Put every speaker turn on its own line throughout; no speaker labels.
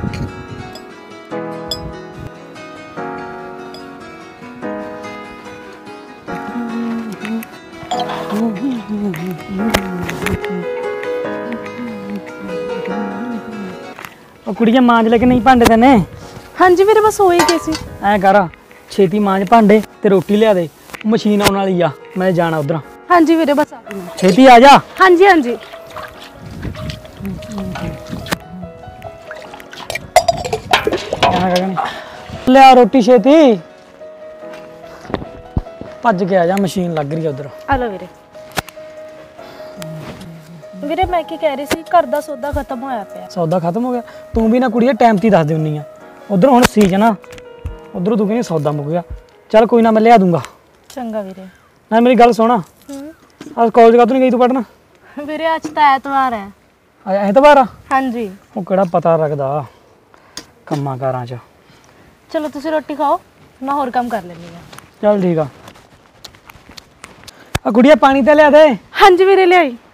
कुड़िया मांज लेके नहीं भांडे तेने?
हाँ जी मेरे बस हो ही गए सी।
ऐ कर छेती मांज भांडे ते रोटी लिया दे, मशीन आने वाली आ, मैं जाना उधर।
हाँ जी मेरे बस आ गई।
छेती आ जा।
हाँ जी हाँ जी।
लिया रोटी छेती, भज के आ जा, मशीन लग रही है उधर।
हेलो वीरे। वीरे मैं की कह रही सी, घर दा सौदा खत्म होया पिया।
सौदा खत्म हो गया? तू भी ना कुड़िया टाइम ती दस दी हुन्नी आ, उधर हुण सीजन आ, उधर तू कहनी सौदा मुक गया। चल कोई ना, मैं लिया दूंगा।
चंगा वीरे।
ना मेरी गल सुना, आज कॉलेज का तो नहीं गई तू पढ़ना?
वीरे आज तो ऐतवार है।
आज ऐतवार आ?
हाँ जी।
वो केड़ा पता रखदा कम्मां कारां च।
चलो तुसी रोटी खाओ, मैं होर काम कर लेनी है।
चल ठीक आ। गुड़िया पानी तो लिया दे।
हाँ जी वीरे ले आई।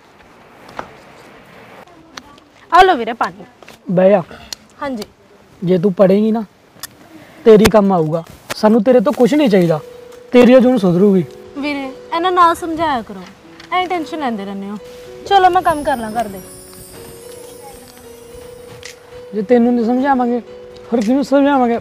आ लो वीरे पानी।
बह जा।
हाँ जी।
जे तू पढ़ेगी ना तेरी काम आऊगा, सानू तेरे तो कुछ नहीं चाहिए, तेरी जून सुधरूगी।
वीरे इन्हां नाल समझाया करो, ऐ टेंशन लेंदे रहने हो। चलो मैं काम कर ला घर दे।
जे तेनू नहीं समझावांगे फिर किनू समझावांगे?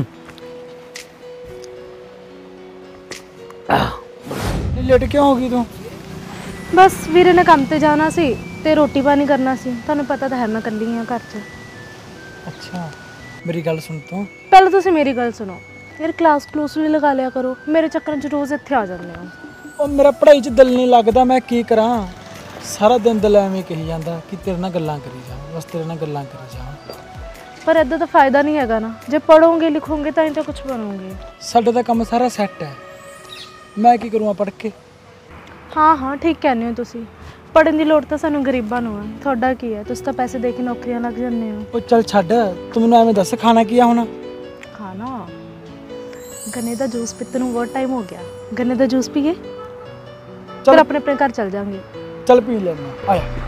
लेट क्यों होगी तू?
बस वीरे ने काम ते जाना सी ते रोटी पानी करना सी, तुहानू पता तो है मैं कल्ली हां घर च।
अच्छा मेरी गल सुन तू।
पहले तुसी मेरी गल सुनो यार, क्लास क्लूस भी लगा लिया करो, मेरे चक्कर च रोज इत्थे आ जांदे हो।
ओ मेरा पढ़ाई च दिल नहीं लगदा, मैं की करां? सारा दिन दिल एवें कही जांदा कि तेरे नाल गल्लां करी जा, बस तेरे नाल गल्लां करी जा।
पर इदा तो फायदा नहीं हैगा ना, जे पढ़ोगे लिखोगे तां ही तो कुछ बनोगे।
साडा दा काम सारा सैट है, मैं की करूँ पढ़ के?
हाँ हाँ ठीक कहने हो तुसी, पढ़न की लोड़ तो सानू गरीबां नूं है, तुहाडा की है? तुसीं तां पैसे दे के नौकरियां लग जांदे हो।
ओ चल छड्ड, तू मैनूं एवें दस खाना की आ हुण?
खाना गन्ने का जूस पीते नूं बहुत टाइम हो गया, गन्ने का जूस पीए फिर अपने अपने घर चल जाएंगे।
चल पी लेना, आया।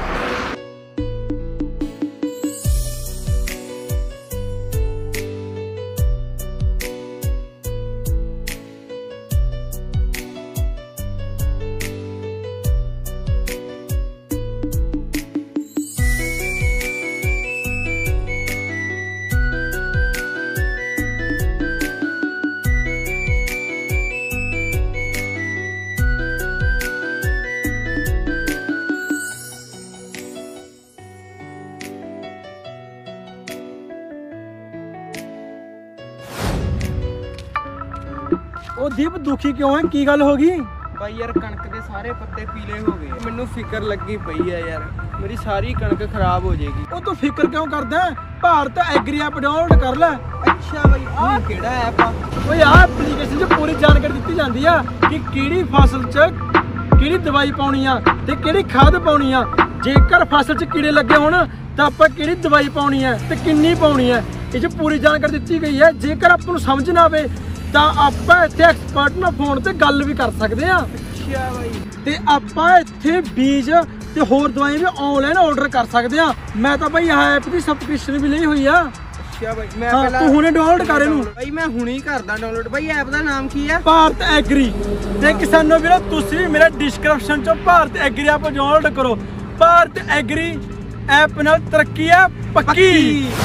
ओ दीप दुखी क्यों है, की गल हो गई?
भाई यार कणक के सारे पत्ते पीले हो गए, मैनू फिक्र लगी पई है यार, मेरी सारी कणक खराब हो जाएगी।
ओ तू फिक्र क्यों करदा है? भारत एग्री ऐप डाउनलोड कर ले।
अच्छा भाई आ केड़ा ऐप आ?
ओ यार एप्लीकेशन च पूरी जानकारी दित्ती जांदी आ कि किहड़ी फसल च किहड़ी दवाई पाउणी आ ते किहड़ी खाद पाउणी आ, जेकर फसल च कीड़े लगे होण तां आपां किहड़ी दवाई पाउणी है ते किन्नी पाउणी है, इह च पूरी जानकारी दित्ती गई है। जेकर आपां नूं समझ ना आवे ਤਾਂ ਆਪਾਂ ਇੱਥੇ ਐਕਸਪਰਟ ਨਾਲ ਫੋਨ ਤੇ ਗੱਲ ਵੀ ਕਰ ਸਕਦੇ ਆ।
ਅੱਛਾ ਬਾਈ,
ਤੇ ਆਪਾਂ ਇੱਥੇ ਬੀਜ ਤੇ ਹੋਰ ਦਵਾਈਆਂ ਵੀ ਆਨਲਾਈਨ ਆਰਡਰ ਕਰ ਸਕਦੇ ਆ। ਮੈਂ ਤਾਂ ਬਾਈ ਐਪ ਦੀ ਸਬਸਕ੍ਰਿਪਸ਼ਨ ਵੀ ਲਈ ਹੋਈ ਆ।
ਅੱਛਾ ਬਾਈ ਮੈਂ
ਪਹਿਲਾਂ ਤੂੰ ਹੁਣੇ ਡਾਊਨਲੋਡ ਕਰ ਇਹਨੂੰ।
ਬਾਈ ਮੈਂ ਹੁਣੇ ਹੀ ਕਰਦਾ ਡਾਊਨਲੋਡ। ਬਾਈ ਐਪ ਦਾ ਨਾਮ ਕੀ ਆ?
ਭਾਰਤ ਐਗਰੀ। ਤੇ ਕਿਸਾਨੋ ਵੀਰੋ ਤੁਸੀਂ ਵੀ ਮੇਰੇ ਡਿਸਕ੍ਰਿਪਸ਼ਨ ਚੋਂ ਭਾਰਤ ਐਗਰੀ ਐਪ ਡਾਊਨਲੋਡ ਕਰੋ। ਭਾਰਤ ਐਗਰੀ ਐਪ ਨਾਲ ਤਰੱਕੀ ਆ ਪੱਕੀ।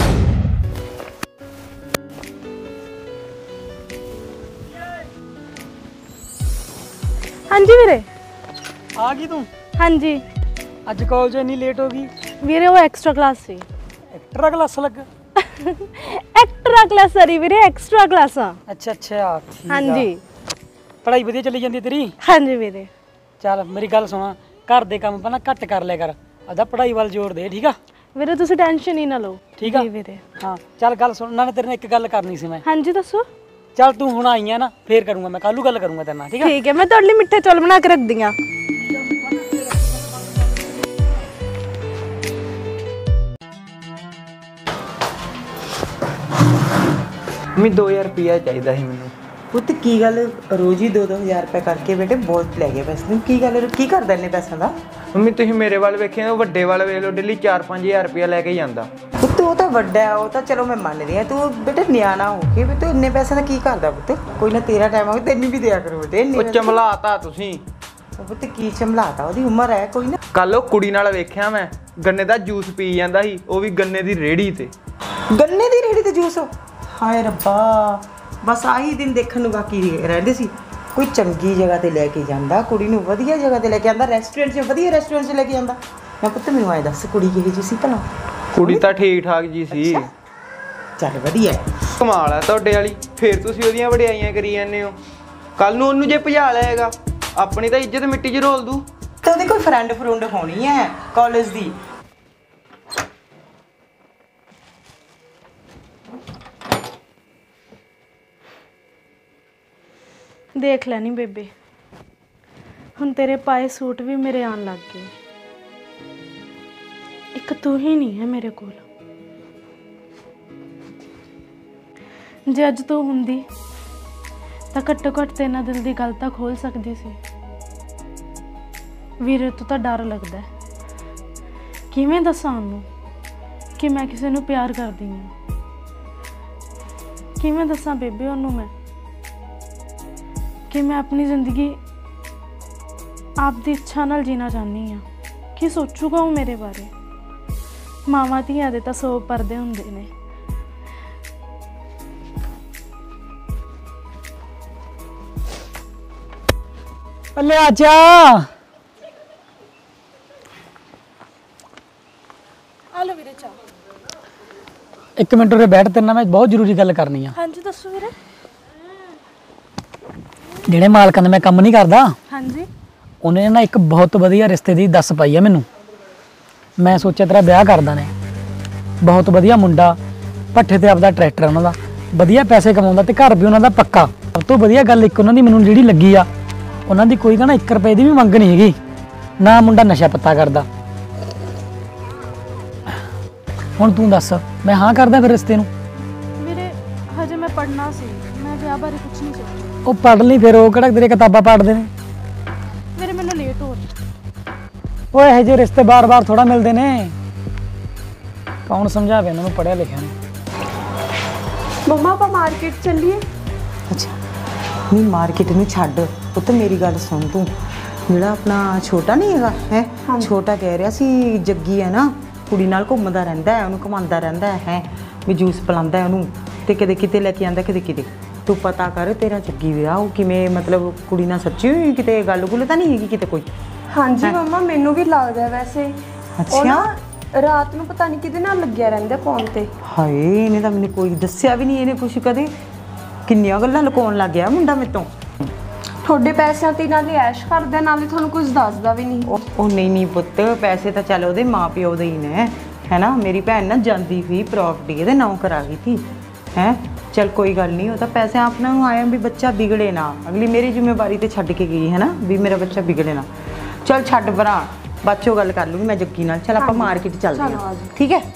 हाँ जी वीरे।
आ गई तू?
हाँ जी।
आज कॉलेज इतनी लेट हो गई?
वीरे वो एक्स्ट्रा क्लास सी।
एक्स्ट्रा क्लास लग?
एक्स्ट्रा क्लास सॉरी वीरे, एक्स्ट्रा क्लास।
अच्छा अच्छा ठीक।
हाँ जी।
पढ़ाई वधिया चली जाती तेरी?
हाँ जी वीरे।
चल मेरी गल सुना, घर दे काम पहला घट कर लिया कर, आधा पढ़ाई वाल जोर दे, ठीक आ
वीरे? तुसी टेंशन ही ना लो,
ठीक
है वीरे।
हाँ चल गल सुन, ना तेरे नाल एक गल करनी सी मैं।
हाँ जी दसो।
चल तू हुण आई है ना, फिर करूंगा मैं, कल गल करूंगा तेरे नाल, ठीक है?
ठीक है, मैं तुहाडे लिए मिठे चौल बना के रख दियां।
मैं 2000 रुपया चाहिए ही मैनू।
पुत की गल रोज ही 2-2 हज़ार रुपया करके बेटे बहुत ले गए पैसे, की गल की करदा इन्ने पैसों का?
ਮੰਮੀ ਤੁਸੀਂ ਮੇਰੇ ਵੱਲ ਵੇਖਿਆ, ਵੱਡੇ ਵੱਲ ਵੇਖ ਲਓ, ਡੇਲੀ 4-5000 ਰੁਪਇਆ ਲੈ ਕੇ ਜਾਂਦਾ।
ਪੁੱਤ ਉਹ ਤਾਂ ਵੱਡਾ ਹੈ, ਉਹ ਤਾਂ ਚਲੋ ਮੈਂ ਮੰਨਦੀ ਹਾਂ, ਤੂੰ ਬੇਟਾ ਨਿਆਣਾ ਹੋ ਕੇ ਵੀ ਤੂੰ ਇੰਨੇ ਪੈਸੇ ਦਾ ਕੀ ਕਰਦਾ ਪੁੱਤ? ਕੋਈ ਨਾ ਤੇਰਾ ਟਾਈਮ ਆਵੇ ਤੈਨੂੰ ਵੀ ਦਿਆ ਕਰੋ ਬੇਟੇ ਇੰਨੇ
ਉਹ ਚਮਲਾਤਾ ਤੁਸੀਂ।
ਉਹ ਪੁੱਤ ਕੀ ਚਮਲਾਤਾ, ਉਹਦੀ ਉਮਰ ਹੈ ਕੋਈ ਨਾ।
ਕੱਲ ਉਹ ਕੁੜੀ ਨਾਲ ਵੇਖਿਆ ਮੈਂ, ਗੰਨੇ ਦਾ ਜੂਸ ਪੀ ਜਾਂਦਾ ਸੀ, ਉਹ ਵੀ ਗੰਨੇ ਦੀ ਰੇਹੜੀ ਤੇ।
ਗੰਨੇ ਦੀ ਰੇਹੜੀ ਤੇ ਜੂਸ? ਹਾਏ ਰੱਬਾ, ਬਸ ਆਹੀ ਦਿਨ ਦੇਖਣ ਨੂੰ ਬਾਕੀ ਰਹਿੰਦੇ ਸੀ। ਕੋਈ ਚੰਗੀ ਜਗ੍ਹਾ ਤੇ ਲੈ ਕੇ ਜਾਂਦਾ ਕੁੜੀ ਨੂੰ, ਵਧੀਆ ਜਗ੍ਹਾ ਤੇ ਲੈ ਕੇ ਆਉਂਦਾ, ਰੈਸਟੋਰੈਂਟ 'ਚ, ਵਧੀਆ ਰੈਸਟੋਰੈਂਟ 'ਚ ਲੈ ਕੇ ਜਾਂਦਾ। ਮੈਂ ਪੁੱਤ ਮੈਨੂੰ ਆਏ ਦੱਸ ਕੁੜੀ ਕਿਹੋ ਜਿਹੀ ਸੀ ਭਲਾ?
ਕੁੜੀ ਤਾਂ ਠੀਕ ਠਾਕ ਜੀ ਸੀ।
ਚੱਲ ਵਧੀਆ।
ਕਮਾਲ ਹੈ ਤੁਹਾਡੇ ਵਾਲੀ, ਫੇਰ ਤੁਸੀਂ ਉਹਦੀਆਂ ਵਡਿਆਈਆਂ ਕਰੀ ਜਾਂਦੇ ਹੋ। ਕੱਲ ਨੂੰ ਉਹਨੂੰ ਜੇ ਭਜਾ ਲਿਆਏਗਾ, ਆਪਣੀ ਤਾਂ ਇੱਜ਼ਤ ਮਿੱਟੀ 'ਚ ਰੋਲ ਦੂ।
ਤੇ ਉਹਦੀ ਕੋਈ ਫਰੈਂਡ ਫਰੁੰਡ ਹੋਣੀ ਹੈ ਕਾਲਜ ਦੀ?
ਦੇਖ ਲੈਣੀ ਬੇਬੇ, ਹੁਣ ਤੇਰੇ ਪਾਏ ਸੂਟ ਵੀ ਮੇਰੇ ਆਉਣ ਲੱਗ ਗਏ। ਇੱਕ ਤੂੰ ਹੀ ਨਹੀਂ ਹੈ ਮੇਰੇ ਕੋਲ। ਜੇ ਅੱਜ ਤੂੰ ਹੁੰਦੀ ਤਾਂ ਘੱਟੋ ਘੱਟ ਤੇ ਇਹਨਾਂ ਦਿਲ ਦੀ ਗੱਲ ਤਾਂ ਖੋਲ ਸਕਦੀ ਸੀ। ਵੀਰੇ ਤੋਂ ਤਾਂ ਡਰ ਲੱਗਦਾ, ਕਿਵੇਂ ਦੱਸਾਂ ਉਹਨੂੰ ਕਿ ਮੈਂ ਕਿਸੇ ਨੂੰ ਪਿਆਰ ਕਰਦੀ ਹਾਂ? ਕਿਵੇਂ ਦੱਸਾਂ ਬੇਬੇ ਉਹਨੂੰ ਮੈਂ ਕਿ ਮੈਂ ਆਪਣੀ ਜ਼ਿੰਦਗੀ ਆਪਦੀ ਇੱਛਾ ਨਾਲ ਜੀਣਾ ਚਾਹੁੰਦੀ ਹਾਂ? ਕੀ ਸੋਚੂਗਾ ਉਹ ਮੇਰੇ ਬਾਰੇ? ਮਾਵਾਂ ਧੀਆਂ ਦੇ ਤਾਂ 100 ਪਰਦੇ ਹੁੰਦੇ ਨੇ।
ਲਿਆ ਚਾ
ਆ ਲੋ ਵੀਰੇ ਚਾਹ।
ਇੱਕ ਮਿੰਟ ਉਰੇ ਬੈਠ, ਤੇਰੇ ਨਾਲ ਮੈਂ ਬਹੁਤ ਜ਼ਰੂਰੀ ਗੱਲ ਕਰਨੀ ਆ।
ਹਾਂਜੀ ਦੱਸੋ ਵੀਰੇ।
ਜਿਹੜੇ ਮਾਲਕਾਂ ਦਾ ਮੈਂ ਕੰਮ ਨਹੀਂ ਕਰਦਾ,
ਹਾਂਜੀ।
ਉਹਨੇ ਨਾ ਇੱਕ ਬਹੁਤ ਵਧੀਆ ਰਿਸ਼ਤੇ ਦੀ ਦੱਸ ਪਾਈ ਆ ਮੈਨੂੰ। ਮੈਂ ਸੋਚਿਆ ਤੇਰਾ ਵਿਆਹ ਕਰਦਾ ਨੇ। ਬਹੁਤ ਵਧੀਆ ਮੁੰਡਾ, ਭੱਠੇ ਤੇ ਆਪਦਾ ਟਰੈਕਟਰ ਉਹਨਾਂ ਦਾ, ਵਧੀਆ ਪੈਸੇ ਕਮਾਉਂਦਾ ਤੇ ਘਰ ਵੀ ਉਹਨਾਂ ਦਾ ਪੱਕਾ। ਸਭ ਤੋਂ ਵਧੀਆ ਗੱਲ ਇੱਕ ਉਹਨਾਂ ਦੀ ਮੈਨੂੰ ਜਿਹੜੀ ਲੱਗੀ ਆ, ਉਹਨਾਂ ਦੀ ਕੋਈ ਕਹਿੰਦਾ 1 ਰੁਪਏ ਦੀ ਵੀ ਮੰਗ ਨਹੀਂ ਹੈਗੀ, ਨਾ ਮੁੰਡਾ ਨਸ਼ਾ ਪੱਤਾ ਕਰਦਾ। ਹੁਣ ਤੂੰ ਦੱਸ, ਮੈਂ ਹਾਂ ਕਰਦਾ ਫਿਰ ਰਿਸ਼ਤੇ ਨੂੰ?
ਵੀਰੇ ਹਜੇ ਮੈਂ ਪੜ੍ਹਨਾ ਸੀ, ਮੈਂ ਵਿਆਹ ਬਾਰੇ ਕੁਝ ਨਹੀਂ ਸੋਚਿਆ।
ਉਹ ਪੜ੍ਹ ਲਈ ਫਿਰ, ਉਹ ਕਿਹੜਾ ਤੇਰੇ ਕਿਤਾਬਾਂ ਪੜ੍ਹਦੇ ਨੇ?
ਵੀਰੇ ਮੈਨੂੰ ਲੇਟ ਹੋ ਰਿਹਾ।
ਉਹ ਇਹੋ ਜਿਹੇ ਰਿਸ਼ਤੇ ਬਾਰ-ਬਾਰ ਥੋੜਾ ਮਿਲਦੇ ਨੇ। ਕੌਣ ਸਮਝਾਵੇ ਇਹਨਾਂ ਨੂੰ ਪੜ੍ਹਿਆ ਲਿਖਿਆ ਨੂੰ?
ਮੰਮਾ ਆਪਾਂ ਮਾਰਕੀਟ ਚੱਲੀਏ।
ਅੱਛਾ ਨਹੀਂ, ਮਾਰਕੀਟ ਨੂੰ ਛੱਡ ਪੁੱਤ, ਮੇਰੀ ਗੱਲ ਸੁਣ ਤੂੰ। ਜਿਹੜਾ ਆਪਣਾ ਛੋਟਾ ਨਹੀਂ ਹੈਗਾ ਹੈ, ਛੋਟਾ ਕਹਿ ਰਿਹਾ ਸੀ ਜੱਗੀ ਹੈ ਨਾ, ਕੁੜੀ ਨਾਲ ਘੁੰਮਦਾ ਰਹਿੰਦਾ ਹੈ, ਉਹਨੂੰ ਘੁਮਾਉਂਦਾ ਰਹਿੰਦਾ ਹੈ, ਵੀ ਜੂਸ ਪਿਲਾਉਂਦਾ ਉਹਨੂੰ, ਤੇ ਕਦੇ ਕਿਤੇ ਲੈ ਕੇ ਆਂਦਾ, ਕਦੇ ਕਿਤੇ। ਤੂੰ ਪਤਾ ਕਰ ਤੇਰਾ ਜੱਗੀ ਵਿਆਹ ਉਹ ਕਿਵੇਂ, ਮਤਲਬ ਕੁੜੀ ਨਾਲ ਸੱਚੀ ਹੋਈ, ਕਿਤੇ ਗੱਲ ਗੁੱਲ ਤਾਂ ਨਹੀਂ ਹੈਗੀ ਕਿਤੇ ਕੋਈ?
ਹਾਂਜੀ ਮੰਮਾ, ਮੈਨੂੰ ਵੀ ਲੱਗਦਾ ਵੈਸੇ।
ਅੱਛਾ,
ਰਾਤ ਨੂੰ ਪਤਾ ਨਹੀਂ ਕਿਹਦੇ ਨਾਲ ਲੱਗਿਆ ਰਹਿੰਦਾ ਫੋਨ ਤੇ।
ਹਾਏ ਇਹਨੇ ਤਾਂ ਮੈਨੂੰ ਕੋਈ ਦੱਸਿਆ ਵੀ ਨਹੀਂ, ਇਹਨੇ ਕੁਛ ਕਦੇ। ਕਿੰਨੀਆਂ ਗੱਲਾਂ ਲੁਕਾਉਣ ਲੱਗ ਗਿਆ ਮੁੰਡਾ ਮੇਰੇ ਤੋਂ।
ਤੁਹਾਡੇ ਪੈਸਿਆਂ ਤੇ ਨਾਲੇ ਐਸ਼ ਕਰਦਾ, ਨਾਲੇ ਤੁਹਾਨੂੰ ਕੁਝ ਦੱਸਦਾ ਵੀ ਨਹੀਂ।
ਉਹ ਨਹੀਂ ਪੁੱਤ, ਪੈਸੇ ਤਾਂ ਚੱਲ ਉਹਦੇ ਮਾਪਿਓ ਦੇ ਹੀ ਨੇ, ਹੈ ਨਾ। ਮੇਰੀ ਭੈਣ ਨਾ ਜਾਂਦੀ ਸੀ ਪ੍ਰੋਪਰਟੀ ਇਹਦੇ ਨਾਂ ਕਰਾ ਗਈ ਸੀ, ਹੈ। ਚੱਲ ਕੋਈ ਗੱਲ ਨਹੀਂ, ਉਹ ਤਾਂ ਪੈਸੇ ਆਪਣਾ ਨੂੰ ਆਇਆ ਵੀ ਬੱਚਾ ਵਿਗੜੇ ਨਾ, ਅਗਲੀ ਮੇਰੀ ਜ਼ਿੰਮੇਵਾਰੀ ਤੇ ਛੱਡ ਕੇ ਗਈ ਹੈ ਨਾ, ਵੀ ਮੇਰਾ ਬੱਚਾ ਵਿਗੜੇ ਨਾ। ਚੱਲ ਛੱਡ ਭਰਾ, ਬਾਅਦ ਚੋਂ ਗੱਲ ਕਰ ਲੂੰਗੀ ਮੈਂ ਜੱਗੀ ਨਾਲ। ਚੱਲ ਆਪਾਂ ਮਾਰਕੀਟ ਚੱਲਦੇ ਹਾਂ, ਠੀਕ ਹੈ?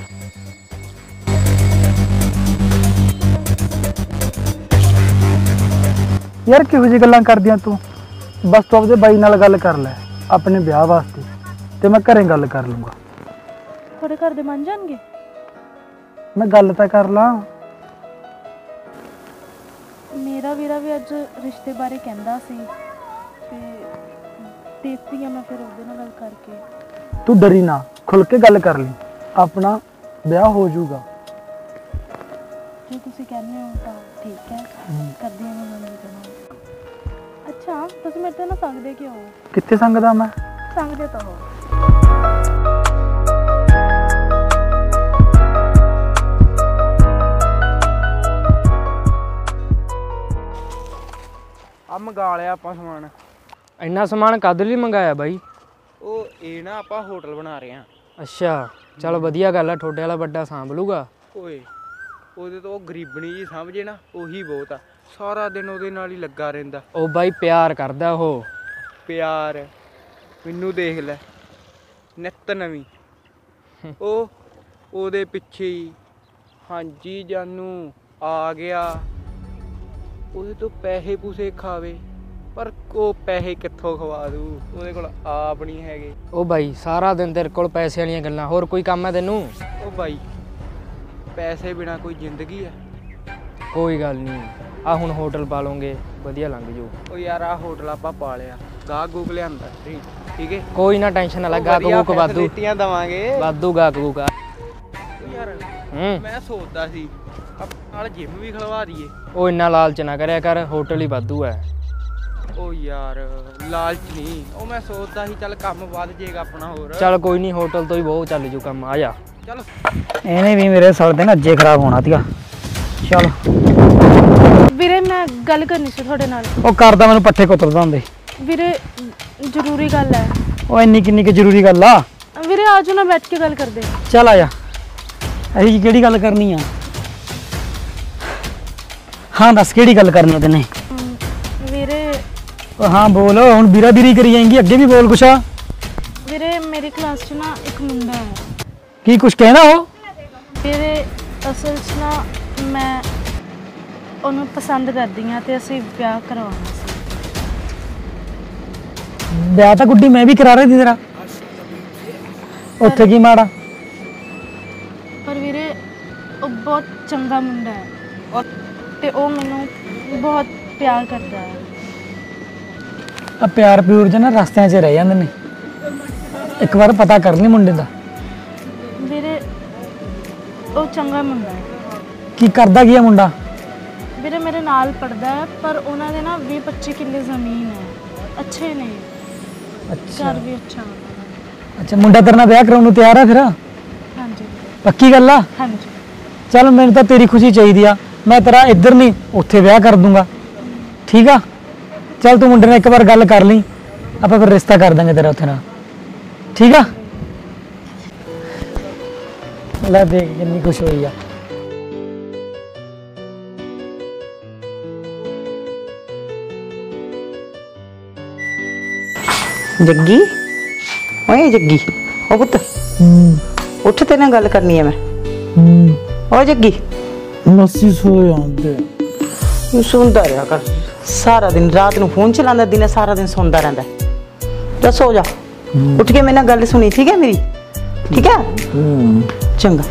ਯਾਰ ਕਿਹੋ ਜਿਹੀ ਗੱਲਾਂ ਕਰਦੀਆਂ ਤੂੰ? ਬਸ ਤੂੰ ਆਪਦੇ ਬਾਈ ਨਾਲ ਗੱਲ ਕਰ ਲੈ ਆਪਣੇ ਵਿਆਹ ਵਾਸਤੇ, ਤੇ ਮੈਂ ਘਰੇ ਗੱਲ ਕਰ ਲੂੰਗਾ।
ਤੁਹਾਡੇ ਘਰ ਦੇ ਮੰਨ ਜਾਣਗੇ?
ਮੈਂ ਗੱਲ ਤਾਂ ਕਰ ਲਾਂ।
ਮੇਰਾ ਵੀਰਾ ਵੀ ਅੱਜ ਰਿਸ਼ਤੇ ਬਾਰੇ ਕਹਿੰਦਾ ਸੀ, ਤੇ ਦੇਖਦੀ ਆ ਮੈਂ ਫਿਰ ਉਹਦੇ ਨਾਲ ਗੱਲ ਕਰਕੇ।
ਤੂੰ ਡਰੀ ਨਾ, ਖੁੱਲ ਕੇ ਗੱਲ ਕਰ ਲਈ, ਆਪਣਾ ਵਿਆਹ ਹੋ ਜਾਊਗਾ।
ਜੇ ਤੁਸੀਂ ਕਹਿੰਦੇ ਹੋ ਤਾਂ ਠੀਕ ਹੈ, ਕਰਦੀ ਹਾਂ ਮੈਂ ਵੀਰੇ ਨਾਲ। ਅੱਛਾ ਤੁਸੀਂ ਮੇਰੇ ਤੋਂ ਨਾ ਸੰਗਦੇ ਕਿਉਂ ਹੋ?
ਕਿੱਥੇ ਸੰਗਦਾ ਮੈਂ?
ਸੰਗਦੇ ਤਾਂ ਹੋ।
ਆ ਮੰਗਾ ਲਿਆ ਆਪਾਂ ਸਮਾਨ।
ਇੰਨਾ ਸਮਾਨ ਕਦ ਲਈ ਮੰਗਾਇਆ ਬਾਈ?
ਉਹ ਇਹ ਨਾ ਆਪਾਂ ਹੋਟਲ ਬਣਾ ਰਹੇ ਆ।
ਅੱਛਾ ਚਲ ਵਧੀਆ ਗੱਲ ਆ, ਤੁਹਾਡੇ ਵਾਲਾ ਵੱਡਾ ਸਾਂਭ ਲੂਗਾ।
ਓਏ ਉਹਦੇ ਤੋਂ ਉਹ ਗਰੀਬਣੀ ਜੀ ਸਮਝੇ ਨਾ, ਉਹੀ ਬਹੁਤ ਆ। ਸਾਰਾ ਦਿਨ ਉਹਦੇ ਨਾਲ ਹੀ ਲੱਗਾ ਰਹਿੰਦਾ।
ਉਹ ਬਾਈ ਪਿਆਰ ਕਰਦਾ ਉਹ।
ਪਿਆਰ? ਮੈਨੂੰ ਦੇਖ ਲੈ, ਨਿੱਤ ਨਵੀਂ। ਉਹ ਉਹਦੇ ਪਿੱਛੇ ਹੀ ਹਾਂਜੀ ਜਾਨੂ ਆ ਗਿਆ, ਉਹਦੇ ਤੋਂ ਪੈਸੇ ਪੂਸੇ ਖਾਵੇ, ਪਰ ਉਹ ਪੈਸੇ ਕਿੱਥੋਂ ਖਵਾ ਦੂ, ਉਹਦੇ ਕੋਲ ਆਪ ਨਹੀਂ ਹੈਗੇ।
ਉਹ ਬਾਈ ਸਾਰਾ ਦਿਨ ਤੇਰੇ ਕੋਲ ਪੈਸੇ ਵਾਲੀਆਂ ਗੱਲਾਂ, ਹੋਰ ਕੋਈ ਕੰਮ ਹੈ ਤੈਨੂੰ?
ਉਹ ਬਾਈ ਪੈਸੇ ਬਿਨਾ ਕੋਈ ਜ਼ਿੰਦਗੀ ਆ?
ਕੋਈ ਗੱਲ ਨਹੀਂ, ਆ ਹੁਣ ਹੋਟਲ ਪਾ ਲਓਗੇ ਵਧੀਆ ਲੰਘ ਜੂ।
ਉਹ ਯਾਰ ਆ ਹੋਟਲ ਆਪਾਂ ਪਾ ਲਿਆ, ਗਾਹਕ ਗੂਕ ਲਿਆਂਦਾ ਠੀਕ ਹੈ,
ਕੋਈ ਨਾ ਟੈਨਸ਼ਨ ਨਾ ਲੈ, ਗਾਹਕ ਗੂਕ ਵਾਧੂ
ਫੈਸਿਲਿਟੀਆਂ ਦਵਾਂਗੇ,
ਵਾਧੂ ਗਾਹਕ ਗੂਕ ਆ।
ਯਾਰ ਮੈਂ ਸੋਚਦਾ ਸੀ ਨਾਲ ਜਿਮ ਵੀ ਖਲਵਾ ਦਈਏ।
ਉਹ ਇੰਨਾ ਲਾਲਚ ਨਾ ਕਰਿਆ ਕਰ, ਹੋਟਲ ਹੀ ਵਾਧੂ ਹੈ।
ਉਹ ਯਾਰ ਲਾਲਚ ਨਹੀਂ, ਉਹ ਮੈਂ ਸੋਚਦਾ ਸੀ ਚੱਲ ਕੰਮ ਵੱਧ ਜਾਏਗਾ ਆਪਣਾ ਹੋਰ।
ਚੱਲ ਕੋਈ ਨਹੀਂ, ਹੋਟਲ ਤੋਂ ਹੀ ਬਹੁਤ ਚੱਲ ਜੂ ਕੰਮ, ਆ ਜਾ।
ਚੱਲ
ਇਹਨੇ ਵੀ ਮੇਰੇ ਸਾਲ ਦੇ ਨਾ ਅੱਜੇ ਖਰਾਬ ਹੋਣਾ ਸੀਗਾ। ਚਲ
ਵੀਰੇ ਮੈਂ ਗੱਲ ਕਰਨੀ ਸੀ ਤੁਹਾਡੇ ਨਾਲ।
ਉਹ ਕਰਦਾ ਮੈਨੂੰ ਪੱਠੇ ਕੁੱਤਰਦਾ ਹੁੰਦੇ।
ਵੀਰੇ ਜ਼ਰੂਰੀ ਗੱਲ ਹੈ।
ਉਹ ਇੰਨੀ ਕਿੰਨੀ ਕਿ ਜ਼ਰੂਰੀ ਗੱਲ ਆ।
ਵੀਰੇ ਆਜੋ ਨਾ ਬੈਠ ਕੇ ਗੱਲ ਕਰਦੇ।
ਚੱਲ ਆ ਜਾ। ਅਸੀਂ ਕਿਹੜੀ ਗੱਲ ਕਰਨੀ ਆ? ਹਾਂ ਦੱਸ ਕਿਹੜੀ ਗੱਲ ਕਰਨੀ ਆ ਤੈਨੇ?
ਵੀਰੇ
ਉਹ ਹਾਂ ਬੋਲ, ਹੁਣ ਵੀਰਾ ਵੀਰੀ ਕਰੀ ਜਾਏਂਗੀ, ਅੱਗੇ ਵੀ ਬੋਲ ਕੁਛ।
ਵੀਰੇ ਮੇਰੀ ਕਲਾਸ 'ਚ ਨਾ ਇੱਕ ਮੁੰਡਾ ਹੈ।
ਕੀ ਕੁਛ ਕਹਿਣਾ ਉਹ?
ਵੀਰੇ ਅਸਲ 'ਚ ਨਾ ਮੈਂ ਉਹਨੂੰ ਪਸੰਦ ਕਰਦੀ ਹਾਂ ਤੇ ਅਸੀਂ ਵਿਆਹ ਕਰਵਾਉਣਾ ਸੀ।
ਵਿਆਹ ਤਾਂ ਗੁੱਡੀ ਮੈਂ ਵੀ ਕਰਾ ਰਹੀ ਸੀ ਤੇਰਾ, ਉੱਥੇ ਕੀ ਮਾੜਾ?
ਪਰ ਵੀਰੇ ਉਹ ਬਹੁਤ ਚੰਗਾ ਮੁੰਡਾ ਹੈ ਤੇ ਉਹ ਮੈਨੂੰ ਬਹੁਤ ਪਿਆਰ ਕਰਦਾ ਹੈ।
ਆ ਪਿਆਰ ਪਿਊਰ ਚ ਨਾ ਰਸਤਿਆਂ 'ਚ ਰਹਿ ਜਾਂਦੇ ਨੇ, ਇੱਕ ਵਾਰ ਪਤਾ ਕਰ ਲਈ ਮੁੰਡੇ ਦਾ।
ਵੀਰੇ ਉਹ ਚੰਗਾ ਮੁੰਡਾ ਹੈ।
ਕੀ ਕਰਦਾ ਕੀ ਆ ਮੁੰਡਾ?
ਵੀਰੇ ਮੇਰੇ ਨਾਲ ਪੜਦਾ ਹੈ, ਪਰ ਉਹਨਾਂ ਦੇ ਨਾ 20-25 ਕਿੱਲੇ ਜ਼ਮੀਨ ਹੈ, ਅੱਛੇ ਨੇ, ਘਰ ਵੀ ਅੱਛਾ।
ਅੱਛਾ ਮੁੰਡਾ ਤੇਰੇ ਨਾਲ ਵਿਆਹ ਕਰਾਉਣ ਨੂੰ ਤਿਆਰ ਆ ਫਿਰ?
ਹਾਂਜੀ
ਪੱਕੀ ਗੱਲ ਆ?
ਹਾਂਜੀ।
ਚੱਲ ਮੈਨੂੰ ਤਾਂ ਤੇਰੀ ਖੁਸ਼ੀ ਚਾਹੀਦੀ ਆ, ਮੈਂ ਤੇਰਾ ਇੱਧਰ ਨਹੀਂ ਉੱਥੇ ਵਿਆਹ ਕਰ ਦੂੰਗਾ, ਠੀਕ ਆ? ਚੱਲ ਤੂੰ ਮੁੰਡੇ ਨਾਲ ਇੱਕ ਵਾਰ ਗੱਲ ਕਰ ਲਈ, ਆਪਾਂ ਫਿਰ ਰਿਸ਼ਤਾ ਕਰ ਦਾਂਗੇ ਤੇਰਾ ਉੱਥੇ ਨਾਲ, ਠੀਕ ਆ? ਲੈ ਦੇਖ ਕਿੰਨੀ ਖੁਸ਼ ਹੋਈ ਆ।
ਜੱਗੀ, ਓਏ ਜੱਗੀ, ਉਹ ਪੁੱਤ ਉੱਠ, ਤੇਰੇ ਨਾਲ ਗੱਲ ਕਰਨੀ ਆ ਮੈਂ। ਓ ਜੱਗੀ,
ਮੱਸੀ ਸੋ ਜਾਂਦੇ
ਸੁਣਦਾ ਰਿਹਾ ਕਰ ਸਾਰਾ ਦਿਨ, ਰਾਤ ਨੂੰ ਫੋਨ ਚਲਾਉਂਦਾ, ਦਿਨੇ ਸਾਰਾ ਦਿਨ ਸੌਂਦਾ ਰਹਿੰਦਾ। ਜਾ ਸੋ ਜਾ, ਉੱਠ ਕੇ ਮੇਰੇ ਨਾਲ ਗੱਲ ਸੁਣੀ, ਠੀਕ ਹੈ ਮੇਰੀ? ਠੀਕ ਹੈ ਚੰਗਾ।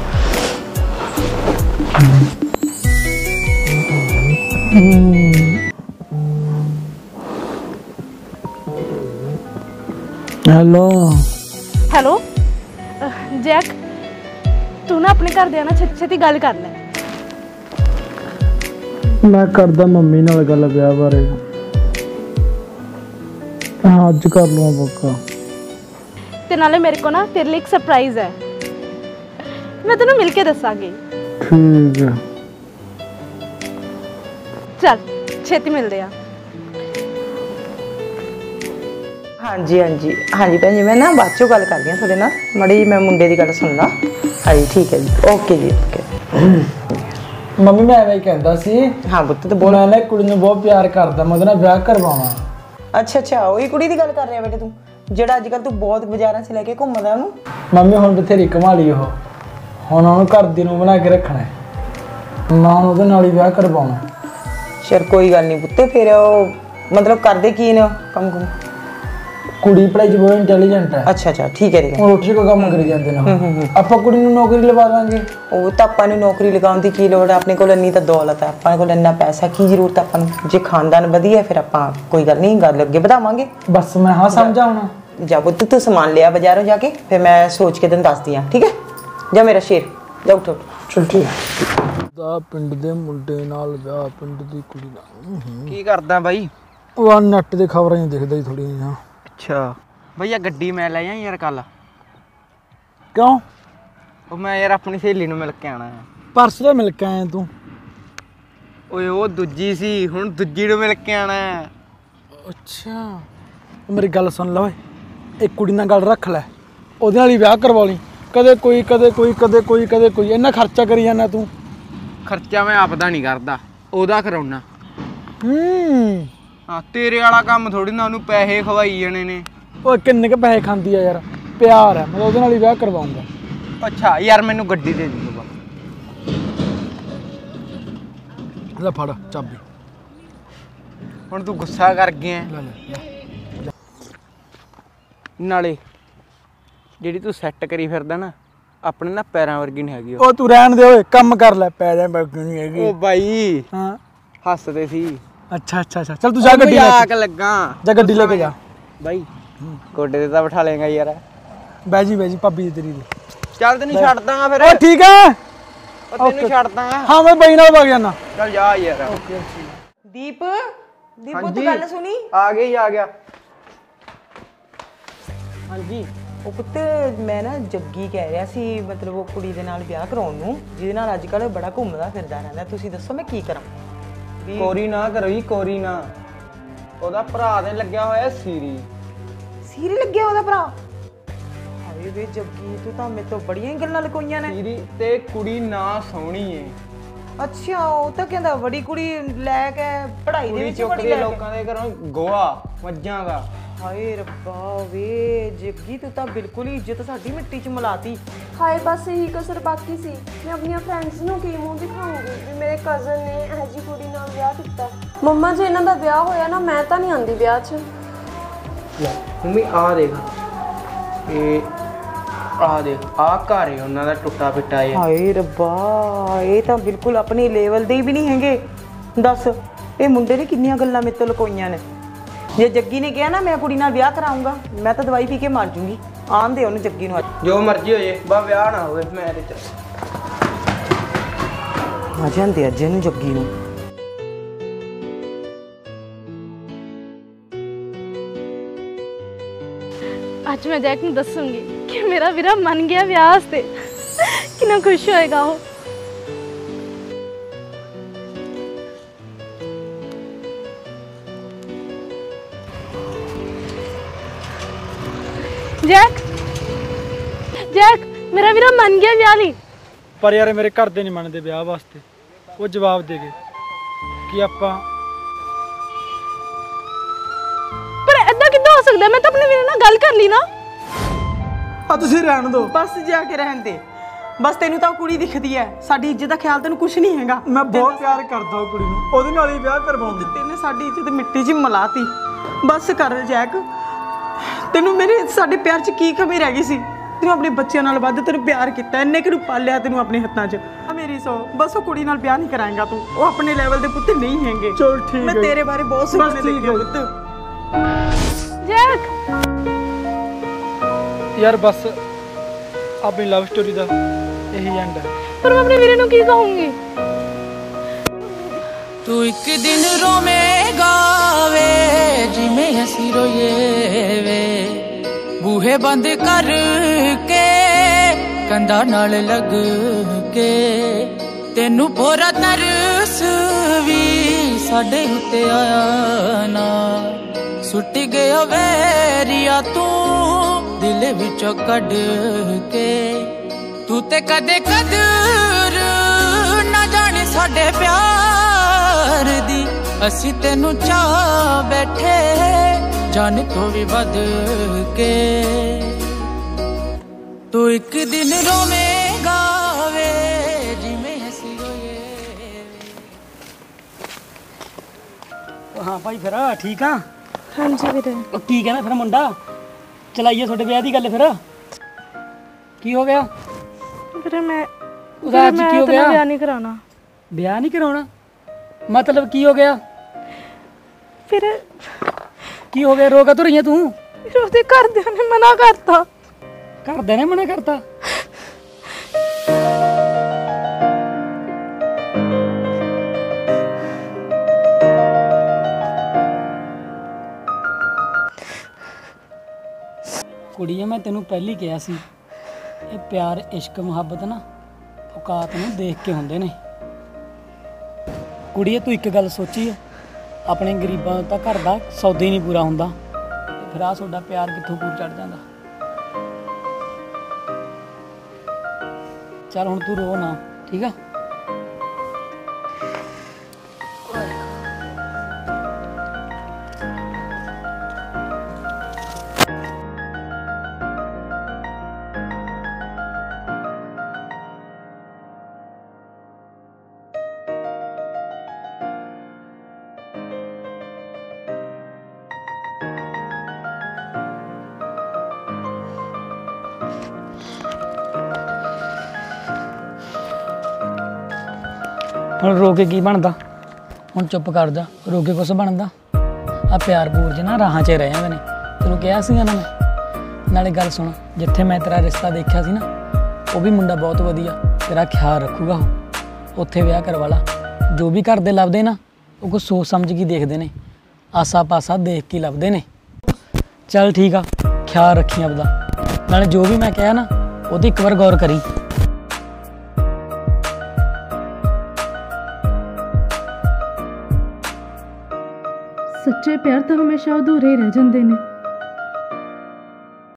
ਹੈਲੋ
ਹੈਲੋ ਜੈਕ, ਤੂੰ ਨਾ ਆਪਣੇ ਘਰਦਿਆਂ ਨਾਲ ਛੇਤੀ ਛੇਤੀ ਗੱਲ ਕਰ ਲੈ।
ਮੈਂ ਕਰਦਾ ਮੰਮੀ ਨਾਲ ਗੱਲ ਵਿਆਹ ਬਾਰੇ, ਹਾਂ ਅੱਜ ਕਰ ਲਵਾਂ ਪੱਕਾ।
ਤੇ ਨਾਲੇ ਮੇਰੇ ਕੋਲ ਨਾ ਤੇਰੇ ਲਈ ਇੱਕ ਸਰਪ੍ਰਾਈਜ਼ ਹੈ, ਮੈਂ ਤੈਨੂੰ ਮਿਲ ਕੇ ਦੱਸਾਂਗੀ।
ਠੀਕ ਹੈ
ਚੱਲ ਛੇਤੀ ਮਿਲਦੇ ਆ।
ਹਾਂਜੀ ਹਾਂਜੀ ਹਾਂਜੀ ਭੈਣ ਜੀ, ਮੈਂ ਨਾ ਬਾਅਦ ਚੋਂ ਗੱਲ ਕਰਦੀ ਹਾਂ ਤੁਹਾਡੇ ਨਾਲ, ਮਾੜੀ ਜਿਹੀ ਮੈਂ ਮੁੰਡੇ ਦੀ ਗੱਲ ਸੁਣ ਲਾ। ਹਾਂਜੀ ਠੀਕ ਹੈ ਜੀ, ਓਕੇ ਜੀ ਓਕੇ।
ਮੰਮੀ ਮੈਂ ਐਵੇਂ ਹੀ ਕਹਿੰਦਾ ਸੀ।
ਹਾਂ ਪੁੱਤ ਤੇ ਬੋਲ।
ਮੈਂ ਨਾ ਕੁੜੀ ਨੂੰ ਬਹੁਤ ਪਿਆਰ ਕਰਦਾ, ਮੈਂ ਉਹਦੇ ਨਾਲ ਵਿਆਹ ਕਰਵਾਵਾਂ।
ਅੱਛਾ ਅੱਛਾ, ਉਹੀ ਕੁੜੀ ਦੀ ਗੱਲ ਕਰ ਰਿਹਾ ਬੇਟੇ ਤੂੰ, ਜਿਹੜਾ ਅੱਜ ਕੱਲ੍ਹ ਤੂੰ ਬਹੁਤ ਬਾਜ਼ਾਰਾਂ 'ਚ ਲੈ ਕੇ ਘੁੰਮਦਾ ਉਹਨੂੰ?
ਮੰਮੀ ਹੁਣ ਬਥੇਰੀ ਕਮਾ ਲਈ ਉਹ, ਹੁਣ ਉਹਨੂੰ ਘਰ ਦੀ ਨੂੰ ਬਣਾ ਕੇ ਰੱਖਣਾ ਹੈ, ਮੈਂ ਹੁਣ ਉਹਦੇ ਨਾਲ ਹੀ ਵਿਆਹ ਕਰਵਾਉਣਾ।
ਚਲ ਕੋਈ ਗੱਲ ਨਹੀਂ ਪੁੱਤ, ਫਿਰ ਉਹ ਮਤਲਬ ਕਰਦੇ ਕੀ ਨੇ ਕੰਮ ਕੁਮ?
ਕੁੜੀ ਪੜ੍ਹਾਈ 'ਚ ਬਹੁਤ ਇੰਟੈਲੀਜੈਂਟ ਹੈ।
ਅੱਛਾ ਅੱਛਾ ਠੀਕ ਹੈ ਠੀਕ ਹੈ।
ਉਹ ਰੋਟੀ ਕੋ ਕੰਮ ਕਰੀ ਜਾਂਦੇ ਨੇ, ਆਪਾਂ ਕੁੜੀ ਨੂੰ ਨੌਕਰੀ ਲਵਾ ਦਾਂਗੇ।
ਉਹ ਤਾਂ ਆਪਾਂ ਨੂੰ ਨੌਕਰੀ ਲਗਾਉਣ ਦੀ ਕੀ ਲੋੜ ਹੈ, ਆਪਣੇ ਕੋਲ ਇੰਨੀ ਤਾਂ ਦੌਲਤ ਹੈ, ਆਪਣੇ ਕੋਲ ਇੰਨਾ ਪੈਸਾ, ਕੀ ਜ਼ਰੂਰਤ ਆਪਾਂ ਨੂੰ? ਜੇ ਖਾਨਦਾਨ ਵਧੀਆ ਫਿਰ ਆਪਾਂ ਕੋਈ ਗੱਲ ਨਹੀਂ, ਗੱਲ ਅੱਗੇ ਵਧਾਵਾਂਗੇ।
ਬਸ ਮੈਂ ਹਾਂ ਸਮਝਾ ਹੁਣ।
ਜਾ ਪੁੱਤ ਤੂੰ ਸਮਾਨ ਲਿਆ ਬਾਜ਼ਾਰੋਂ ਜਾ ਕੇ, ਫਿਰ ਮੈਂ ਸੋਚ ਕੇ ਤੈਨੂੰ ਦੱਸਦੀ ਹਾਂ, ਠੀਕ ਹੈ? ਜਾ ਮੇਰਾ ਸ਼ੇਰ, ਜਾ ਉੱਠ ਉੱਠ।
ਚਲ ਠੀਕ ਹੈ। ਦਾ ਪਿੰਡ ਦੇ ਮੁੰਡੇ ਨਾਲ ਵਿਆਹ, ਪਿੰਡ ਦੀ ਕੁੜੀ ਨਾਲ।
ਕੀ ਕਰਦਾ ਬਾਈ?
ਉਹ ਨੈਟ ਦੇ ਖਬਰਾਂ ਹੀ ਦੇਖਦਾ ਹੀ ਥੋੜੀ ਜਿਹਾ।
ਅੱਛਾ ਬਈ, ਆ ਗੱਡੀ ਮੈਂ ਲੈ ਜਾ ਯਾਰ ਕੱਲ।
ਕਿਉਂ?
ਉਹ ਮੈਂ ਯਾਰ ਆਪਣੀ ਸਹੇਲੀ ਨੂੰ ਮਿਲ ਕੇ ਆਣਾ ਹੈ।
ਪਰਸ ਦਾ ਮਿਲ ਕੇ ਆਇਆ ਤੂੰ?
ਓਏ ਉਹ ਦੂਜੀ ਸੀ, ਹੁਣ ਦੂਜੀ ਨੂੰ ਮਿਲ ਕੇ ਆਣਾ ਹੈ।
ਅੱਛਾ ਮੇਰੀ ਗੱਲ ਸੁਣ ਲੈ ਓਏ, ਇੱਕ ਕੁੜੀ ਨਾਲ ਗੱਲ ਰੱਖ ਲੈ, ਉਹਦੇ ਨਾਲ ਹੀ ਵਿਆਹ ਕਰਵਾ ਲਈ। ਕਦੇ ਕੋਈ ਕਦੇ ਕੋਈ ਕਦੇ ਕੋਈ ਕਦੇ ਕੋਈ, ਇੰਨਾ ਖਰਚਾ ਕਰੀ ਜਾਂਦਾ ਤੂੰ।
ਖਰਚਾ ਮੈਂ ਆਪਦਾ ਨਹੀਂ ਕਰਦਾ, ਉਹਦਾ ਕਰਾਉਣਾ। ਹਾਂ ਤੇਰੇ ਵਾਲਾ ਕੰਮ ਥੋੜੀ ਨਾ, ਉਹਨੂੰ ਪੈਸੇ ਖਵਾਈ ਜਾਣੇ ਨੇ।
ਓਏ ਕਿੰਨੇ ਕ ਪੈਸੇ ਖਾਂਦੀ ਆ ਯਾਰ, ਪਿਆਰ ਹੈ, ਮੈਂ ਉਹਦੇ ਨਾਲ ਹੀ ਵਿਆਹ ਕਰਵਾਉਂਗਾ।
ਅੱਛਾ ਯਾਰ ਮੈਨੂੰ ਗੱਡੀ ਦੇ ਦੇ ਬਸ।
ਲੈ ਫੜ ਚਾਬੀ।
ਹੁਣ ਤੂੰ ਗੁੱਸਾ ਕਰ ਗਿਆ ਨਾਲੇ ਜਿਹੜੀ ਤੂੰ ਸੈੱਟ ਕਰੀ ਫਿਰਦਾ ਨਾ ਆਪਣੇ ਨਾ ਪੈਰਾਂ ਵਰਗੀ ਨਹੀਂ ਹੈਗੀ
ਉਹ ਤੂੰ ਰਹਿਣ ਦੇ ਓਏ, ਕੰਮ ਕਰ ਲੈ, ਪੈ ਜਾ ਨਹੀਂ ਹੈਗੀ।
ਉਹ ਬਾਈ
ਹਾਂ
ਹੱਸਦੇ ਸੀ।
ਅੱਛਾ ਚੱਲ ਤੂੰ ਜਾ ਗੱਡੀ ਲੈ
ਮਜ਼ਾਕ
ਕੇ
ਲੱਗਾ
ਜਾ, ਗੱਡੀ ਲੈ ਕੇ ਜਾ
ਬਾਈ। ਗੋਡੇ ਤੇ ਤਾਂ ਬਿਠਾ ਲੇਗਾ ਯਾਰ।
ਬਹਿ ਜੀ ਭਾਬੀ ਦੀ ਤੇਰੀ ਦੀ।
ਚੱਲ ਤੈਨੂੰ ਛੱਡ ਦਾਂਗਾ ਫਿਰ।
ਓ ਠੀਕ ਹੈ,
ਉਹ ਤੈਨੂੰ ਛੱਡ ਦਾਂਗਾ।
ਹਾਂ ਮੈਂ ਬਾਈ ਨਾਲ ਵਗ ਜਾਣਾ।
ਚੱਲ ਜਾ ਯਾਰ।
ਦੀਪ ਤੂੰ ਗੱਲ ਸੁਣੀ?
ਆ ਗਿਆ।
ਹਾਂਜੀ ਉਹ ਪੁੱਤ ਮੈਂ ਨਾ ਜੱਗੀ ਕਹਿ ਰਿਹਾ ਸੀ, ਮਤਲਬ ਉਹ ਕੁੜੀ ਦੇ ਨਾਲ ਵਿਆਹ ਕਰਾਉਣ ਨੂੰ, ਜਿਹਦੇ ਨਾਲ ਅੱਜ ਕੱਲ੍ਹ ਬੜਾ ਘੁੰਮਦਾ ਫਿਰਦਾ ਰਹਿੰਦਾ। ਤੁਸੀਂ ਦੱਸੋ ਮੈਂ ਕੀ ਕਰਾਂ?
ਕੋਰੀ ਨਾ ਕਰੋ ਜੀ, ਕੋਰੀ ਨਾ। ਉਹਦਾ ਭਰਾ ਦੇ ਲੱਗਿਆ ਹੋਇਆ
ਸੀਰੀ ਲੱਗਿਆ ਉਹਦਾ ਭਰਾ? ਹਾਏ ਵੇ ਜੱਗੀ, ਤੂੰ ਤਾਂ ਮੇਰੇ ਤੋਂ ਬੜੀਆਂ ਹੀ ਗੱਲਾਂ ਲਕੋਈਆਂ ਨੇ।
ਸੀਰੀ ਤੇ ਕੁੜੀ ਨਾ ਸੋਹਣੀ ਏ।
ਅੱਛਾ, ਉਹ ਤਾਂ ਕਹਿੰਦਾ ਬੜੀ ਕੁੜੀ ਲੈ ਕੇ ਪੜ੍ਹਾਈ ਦੇ ਵਿੱਚ ਬੜੀ ਲੈ ਕੇ।
ਲੋਕਾਂ ਦੇ ਘਰੋਂ ਗੋਆ ਮੱਝਾਂ ਦਾ।
ਹਾਏ ਰੱਬਾ ਵੇ ਜੱਗੀ, ਤੂੰ ਤਾਂ ਬਿਲਕੁਲ ਹੀ ਇੱਜ਼ਤ ਸਾਡੀ ਮਿੱਟੀ 'ਚ ਮਿਲਾਤੀ।
ਹਾਏ ਬਸ ਇਹੀ ਕਸਰ ਬਾਕੀ ਸੀ। ਮੈਂ ਆਪਣੀਆਂ ਫਰੈਂਡਸ ਨੂੰ ਕੀ ਮੂੰਹ ਦਿਖਾਉਂਗੀ ਵੀ ਮੇਰੇ ਕਜ਼ਨ ਨੇ ਇਹੋ ਜਿਹੀ ਕੁੜੀ ਨਾਲ ਵਿਆਹ ਕੀਤਾ। ਮੰਮਾ ਜੇ ਇਹਨਾਂ ਦਾ ਵਿਆਹ ਹੋਇਆ ਨਾ, ਮੈਂ ਤਾਂ ਨਹੀਂ ਆਉਂਦੀ ਵਿਆਹ 'ਚ।
ਮੰਮੀ ਆ ਦੇਖ, ਇਹ ਆ ਦੇਖ, ਆ ਘਰ ਏ ਉਹਨਾਂ ਦਾ ਟੁੱਟਾ ਪਿੱਟਾ ਏ।
ਹਾਏ ਰੱਬਾ, ਇਹ ਤਾਂ ਬਿਲਕੁਲ ਆਪਣੀ ਲੈਵਲ ਦੇ ਵੀ ਨਹੀਂ ਹੈਗੇ। ਦੱਸ ਇਹ ਮੁੰਡੇ ਨੇ ਕਿੰਨੀਆਂ ਗੱਲਾਂ ਮੇਰੇ ਤੋਂ ਲਕੋਈਆਂ ਨੇ। ਜੇ ਜੱਗੀ ਨੇ ਕਿਹਾ ਨਾ ਮੈਂ ਕੁੜੀ ਨਾਲ ਵਿਆਹ ਕਰਾਉਂਗਾ, ਮੈਂ ਤਾਂ ਦਵਾਈ ਪੀ ਕੇ ਮਰ ਜੂੰਗੀ। ਆਣ ਦੇ ਉਹਨੂੰ ਜੱਗੀ ਨੂੰ।
ਜੋ ਮਰਜ਼ੀ ਹੋ ਜੇ, ਬਾ ਵਿਆਹ ਨਾ ਹੋਵੇ। ਮੈਂ ਤੇ ਚੱਲ
ਆ ਜਾਂਦੇ ਅੱਜ ਇਹਨੂੰ ਜੱਗੀ ਨੂੰ।
ਅੱਜ ਮੈਂ ਜੈਕ ਨੂੰ ਦੱਸੂੰਗੀ ਕਿ ਮੇਰਾ ਵੀਰਾ ਮੰਨ ਗਿਆ ਵਿਆਹ ਵਾਸਤੇ। ਕਿੰਨਾ ਖੁਸ਼ ਹੋਏਗਾ ਉਹ। ਜੈਕ ਮੇਰਾ ਵੀਰਾ ਮੰਨ ਗਿਆ ਵਿਆਹ ਲਈ।
ਪਰ ਯਾਰ ਮੇਰੇ ਘਰ ਦੇ ਨਹੀਂ ਮੰਨਦੇ ਵਿਆਹ ਵਾਸਤੇ। ਉਹ ਜਵਾਬ ਦੇ ਗਏ ਕਿ ਆਪਾਂ।
ਪਰ ਏਦਾਂ ਕਿੱਦਾਂ ਹੋ ਸਕਦਾ? ਮੈਂ ਤਾਂ ਆਪਣੇ ਵੀਰੇ ਨਾਲ ਗੱਲ ਕਰ ਲਈ ਨਾ।
ਆ ਤੁਸੀਂ ਰਹਿਣ ਦਿਓ।
ਬਸ ਜਾ ਕੇ ਰਹਿਣ ਦੇ। ਬਸ ਤੈਨੂੰ ਤਾਂ ਉਹ ਕੁੜੀ ਦਿਖਦੀ ਹੈ, ਸਾਡੀ ਇੱਜ਼ਤ ਦਾ ਖਿਆਲ ਤੈਨੂੰ ਕੁਝ ਨਹੀਂ ਹੈਗਾ।
ਮੈਂ ਬਹੁਤ ਪਿਆਰ ਕਰਦਾ ਉਹ ਕੁੜੀ ਨੂੰ, ਉਹਦੇ ਨਾਲ ਹੀ ਵਿਆਹ ਕਰਵਾਉਂਦੇ।
ਤੈਨੇ ਸਾਡੀ ਇੱਜ਼ਤ ਮਿੱਟੀ 'ਚ ਮਿਲਾਤੀ। ਬਸ ਕਰ ਜੈਕ, ਤੈਨੂੰ ਮੇਰੇ ਸਾਡੇ ਪਿਆਰ 'ਚ ਕੀ ਕਮੀ ਰਹਿ ਗਈ ਸੀ? ਤੈਨੂੰ ਆਪਣੇ ਬੱਚਿਆਂ ਨਾਲ ਵੱਧ ਤੈਨੂੰ ਪਿਆਰ ਕੀਤਾ, ਇੰਨੇ ਕਿ ਨੂੰ ਪਾਲਿਆ ਤੈਨੂੰ ਆਪਣੇ ਹੱਥਾਂ 'ਚ। ਆ ਮੇਰੀ ਸੋ ਬਸ ਉਹ ਕੁੜੀ ਨਾਲ ਵਿਆਹ ਨਹੀਂ ਕਰਾਏਗਾ ਤੂੰ। ਉਹ ਆਪਣੇ ਲੈਵਲ ਦੇ ਪੁੱਤ ਨਹੀਂ ਹੈਗੇ।
ਚਲ ਠੀਕ ਹੈ,
ਮੈਂ ਤੇਰੇ ਬਾਰੇ ਬਹੁਤ ਸੁਣਨੇ ਲੱਗੀ ਹਾਂ ਪੁੱਤ।
ਜੈਕ
ਯਾਰ ਬਸ ਆਪਣੀ ਲਵ ਸਟੋਰੀ ਦਾ ਇਹੀ ਐਂਡ ਹੈ।
ਪਰ ਮੈਂ ਆਪਣੇ ਵੀਰੇ ਨੂੰ ਕੀ ਕਹੂੰਗੀ?
ਤੂੰ ਇੱਕ ਦਿਨ ਰੋਵੇਂਗਾ ਵੇ ਜਿਵੇਂ ਅਸੀਂ ਰੋਈਏ ਵੇ, ਬੂਹੇ ਬੰਦ ਕਰਕੇ ਕੰਧਾਂ ਨਾਲ ਲੱਗ ਕੇ। ਤੈਨੂੰ ਭੋਰਾ ਤਰਸ ਵੀ ਸਾਡੇ ਉੱਤੇ ਆਇਆ ਨਾ, ਸੁੱਟ ਗਿਆ ਵੈਰੀਆ ਤੂੰ ਦਿਲ ਵਿੱਚੋਂ ਕੱਢ ਕੇ। ਤੂੰ ਤੇ ਕਦੇ ਕਦਰ ਨਾ ਜਾਣੇ ਸਾਡੇ ਪਿਆਰ ਦੀ, ਅਸੀਂ ਤੈਨੂੰ ਚਾਹ ਬੈਠੇ ਜਾਨ ਤੋਂ ਵੀ ਵੱਧ ਕੇ। ਤੂੰ ਇੱਕ ਦਿਨ ਰੋਵੇਂਗਾ ਵੇ ਜਿਵੇਂ ਅਸੀਂ ਰੋਈਏ।
ਹਾਂ ਭਾਈ ਫਿਰ ਠੀਕ ਆ?
ਹਾਂਜੀ ਵੀਰੇ।
ਉਹ ਕੀ ਕਹਿੰਦਾ ਫਿਰ ਮੁੰਡਾ? ਚਲਾਈਏ ਤੁਹਾਡੇ ਵਿਆਹ ਦੀ ਗੱਲ ਫਿਰ। ਕੀ ਹੋ ਗਿਆ
ਵੀਰੇ ਮੈਂ
ਉਹਦਾ ਅੱਜ ਕੀ ਹੋ ਗਿਆ?
ਵਿਆਹ ਨਹੀਂ ਕਰਾਉਣਾ।
ਵਿਆਹ ਨਹੀਂ ਕਰਾਉਣਾ ਮਤਲਬ ਕੀ ਹੋ ਗਿਆ?
ਫਿਰ
ਕੀ ਹੋ ਗਿਆ? ਰੋਗਾ ਤੋ ਰਹੀਆਂ ਤੂੰ?
ਉਹਦੇ ਘਰਦਿਆਂ ਨੇ ਮਨਾ ਕਰਤਾ।
ਘਰਦਿਆਂ ਨੇ ਮਨਾ ਕਰਤਾ? ਕੁੜੀਏ ਮੈਂ ਤੈਨੂੰ ਪਹਿਲੀ ਕਿਹਾ ਸੀ, ਇਹ ਪਿਆਰ ਇਸ਼ਕ ਮੁਹੱਬਤ ਨਾ ਔਕਾਤ ਨੂੰ ਦੇਖ ਕੇ ਹੁੰਦੇ ਨੇ। ਕੁੜੀਏ ਤੂੰ ਇੱਕ ਗੱਲ ਸੋਚੀ ਹੈ, ਆਪਣੇ ਗਰੀਬਾਂ ਦਾ ਘਰ ਦਾ ਸੌਦਾ ਹੀ ਨਹੀਂ ਪੂਰਾ ਹੁੰਦਾ, ਫਿਰ ਆਹ ਤੁਹਾਡਾ ਪਿਆਰ ਕਿੱਥੋਂ ਪੂਰ ਚੜ ਜਾਂਦਾ। ਚੱਲ ਹੁਣ ਤੂੰ ਰੋ ਨਾ, ਠੀਕ ਆ? ਹੁਣ ਰੋ ਕੇ ਕੀ ਬਣਦਾ? ਹੁਣ ਚੁੱਪ ਕਰ ਜਾ, ਰੋ ਕੇ ਕੁਛ ਬਣਦਾ? ਆ ਪਿਆਰ ਪੂਰ 'ਚ ਨਾ ਰਾਹਾਂ 'ਚ ਰਹਿ ਜਾਂਦੇ ਨੇ, ਤੈਨੂੰ ਕਿਹਾ ਸੀਗਾ ਨਾ ਮੈਂ। ਨਾਲੇ ਗੱਲ ਸੁਣ, ਜਿੱਥੇ ਮੈਂ ਤੇਰਾ ਰਿਸ਼ਤਾ ਦੇਖਿਆ ਸੀ ਨਾ, ਉਹ ਵੀ ਮੁੰਡਾ ਬਹੁਤ ਵਧੀਆ, ਤੇਰਾ ਖਿਆਲ ਰੱਖੂਗਾ ਉਹ। ਉੱਥੇ ਵਿਆਹ ਕਰਵਾ ਲਾ। ਜੋ ਵੀ ਘਰ ਦੇ ਲੱਭਦੇ ਨਾ, ਉਹ ਕੁਛ ਸੋਚ ਸਮਝ ਕੇ ਦੇਖਦੇ ਨੇ, ਆਸਾ ਪਾਸਾ ਦੇਖ ਕੇ ਲੱਭਦੇ ਨੇ। ਚੱਲ ਠੀਕ ਆ, ਖਿਆਲ ਰੱਖੀ ਆਪਦਾ। ਨਾਲੇ ਜੋ ਵੀ ਮੈਂ ਕਿਹਾ ਨਾ, ਉਹਦੀ ਇੱਕ ਵਾਰ ਗੌਰ ਕਰੀ।
ਸੱਚੇ ਪਿਆਰ ਤਾਂ ਹਮੇਸ਼ਾ ਅਧੂਰੇ ਹੀ ਰਹਿ ਜਾਂਦੇ ਨੇ।